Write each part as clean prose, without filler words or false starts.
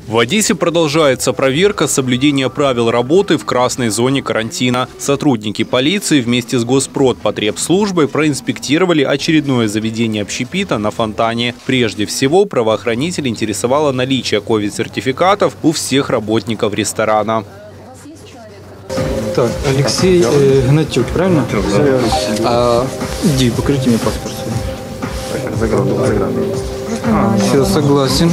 В Одессе продолжается проверка соблюдения правил работы в красной зоне карантина. Сотрудники полиции вместе с Госпродпотребслужбой проинспектировали очередное заведение общепита на Фонтане. Прежде всего, правоохранитель интересовало наличие ковид-сертификатов у всех работников ресторана. Так, Алексей Гнатюк, правильно? Иди, покажите мне паспорт. Все, согласен.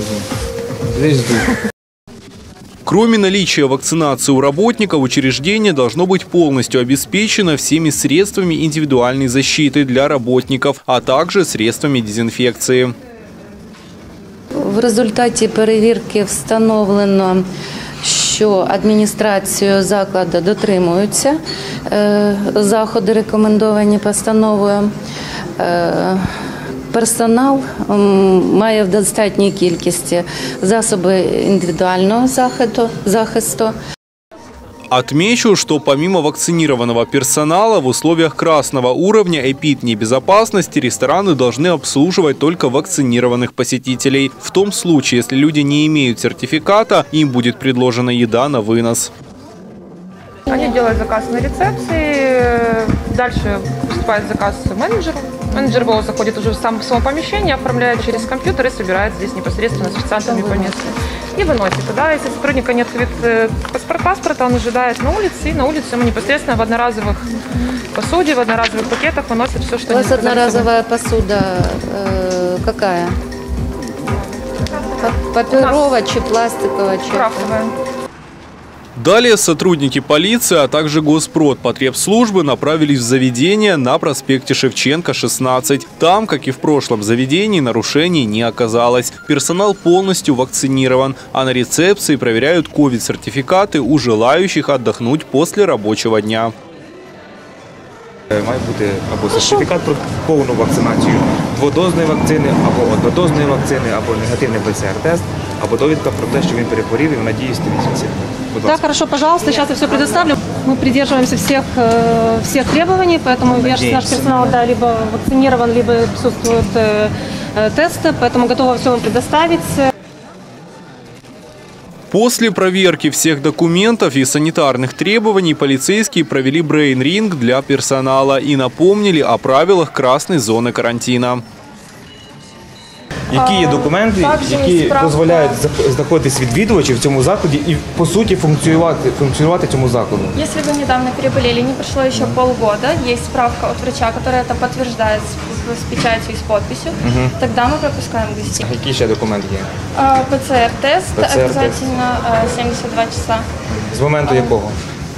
Кроме наличия вакцинации у работников, учреждение должно быть полностью обеспечено всеми средствами индивидуальной защиты для работников, а также средствами дезінфекції. В результаті перевірки встановлено, що адміністрацією закладу дотримуються заходи, рекомендовані постановою. Персонал має в достатній кількості засоби індивідуального захисту. Отмечу, что помимо вакцинированного персонала в условиях красного уровня эпиднебезопасности рестораны должны обслуживать только вакцинированных посетителей. В том случае, если люди не имеют сертификата, им будет предложена еда на вынос. Они делают заказ на рецепции, дальше поступает заказ менеджеру. Менеджер заходит уже в само помещение, оформляет через компьютер и собирает здесь непосредственно с официантами по месту. И выносит. Тогда, если сотрудника нет паспорта, он ожидает на улице, и на улице ему непосредственно в одноразовых посуде, в одноразовых пакетах выносит все, что... У вас одноразовая посуда какая? Паперовая, чи пластиковая? Крафтовая. Далее сотрудники полиции, а также Госпродпотребслужбы направились в заведение на проспекте Шевченко, 16. Там, как и в прошлом заведении, нарушений не оказалось. Персонал полностью вакцинирован, а на рецепции проверяют ковид-сертификаты у желающих отдохнуть после рабочего дня. Має бути або сертифікат про повну вакцинацію дводозної вакцини, або однодозної вакцини, або негативний ПЦР-тест, або довідка про те, що він перехворів і в надії 100 місяців. Да, хорошо, пожалуйста, сейчас я все предоставлю. Мы придерживаемся всех требований, поэтому наш персонал либо вакцинирован, либо присутствуют тесты, поэтому готова все вам предоставить. После проверки всех документов и санитарных требований полицейские провели брейн-ринг для персонала и напомнили о правилах красной зоны карантина. Які є документи, які дозволяють знаходитись відвідувачів в цьому закладі і, по суті, функціонувати цьому закладу? Если вы недавно переболели, не прошло еще полгода, есть справка от врача, которая это подтверждает с печатью и с подписью, тогда мы пропускаем гостей. Які ще документи є? ПЦР-тест обязательно 72 часа. З моменту якого?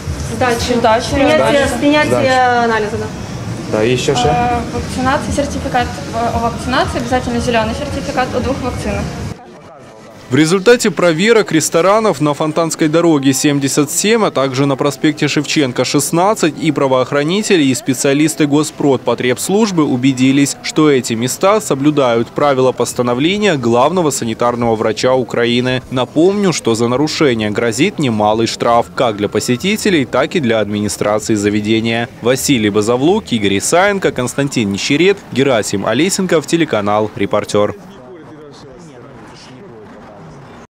Принятие анализа, да. Да, і що ще? Вакцинация, сертификат о вакцинации, обязательно зеленый сертификат о 2 вакцинах. В результате проверок ресторанов на Фонтанской дороге 77, а также на проспекте Шевченко, 16, и правоохранители, и специалисты Госпродпотребслужбы убедились, что эти места соблюдают правила постановления главного санитарного врача Украины. Напомню, что за нарушение грозит немалый штраф как для посетителей, так и для администрации заведения. Василий Базовлук, Игорь Исаенко, Константин Нищерет, Герасим Олесенков, телеканал «Репортер».